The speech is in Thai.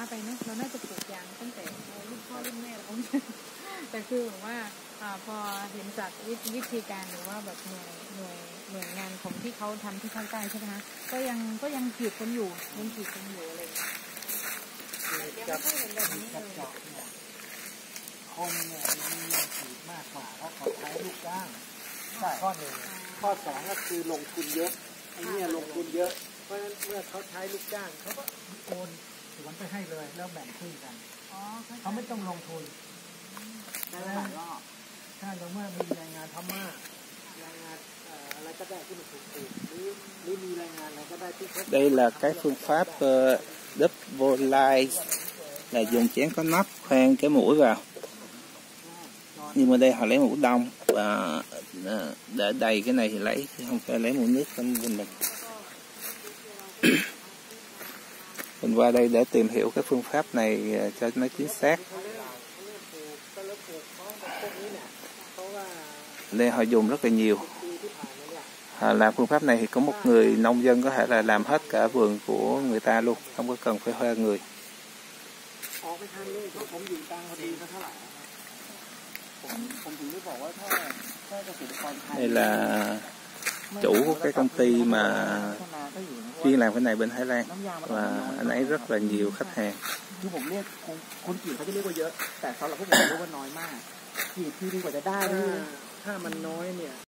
ไปเนาะเราน่าจะปลูกยางตั้งแต่รุ่นพ่อรุ่นแม่เราแต่คือแบบว่าพอเห็นจากวิธีการหรือว่าแบบหน่วยงานของที่เขาทำที่ภาคใต้ใช่ไหมคะก็ยังขีดกันอยู่ยังขีดกันอยู่อะไรอย่างเงี้ยยังไม่ค่อยเห็นแบบนี้เลยคนเนี่ยมีเงินขีดมากกว่าเพราะเขาใช้ลูกจ้างข้อหนึ่งข้อสองก็คือลงทุนเยอะไอ้เนี่ยลงทุนเยอะเพราะฉะนั้นเมื่อเขาใช้ลูกจ้างเขาก็โอนสวนไปให้เลยแล้วแบ่งครึ่งกันเขาไม่ต้องลงทุนแต่ถ้าเราเมื่อมีแรงงานพม่าแรงงานอะไรก็ได้ที่มันถูกหรือมีแรงงานอะไรก็ได้ที่เขา Đây là cái phương pháp double line là dùng chén có nắp khoan cái mũi vào, nhưng mà đây họ lấy mũi đông và để đầy cái này thì lấy, không phải lấy mũi nước bên mình. Mình qua đây để tìm hiểu cái phương pháp này cho nó chính xác. Đây họ dùng rất là nhiều. Làm phương pháp này thì có một người nông dân có thể là làm hết cả vườn của người ta luôn, không có cần phải thuê người. Đây là chủ của cái công ty mà chuyên làm cái này bên Thái Lan và anh ấy rất là nhiều khách hàng. คือผมเรียกคนกรีดเขาจะเรียกว่าเยอะแต่สำหรับพวกผมเรียกว่าน้อยมากกรีดทีดีกว่าจะได้ถ้ามันน้อยเนี่ย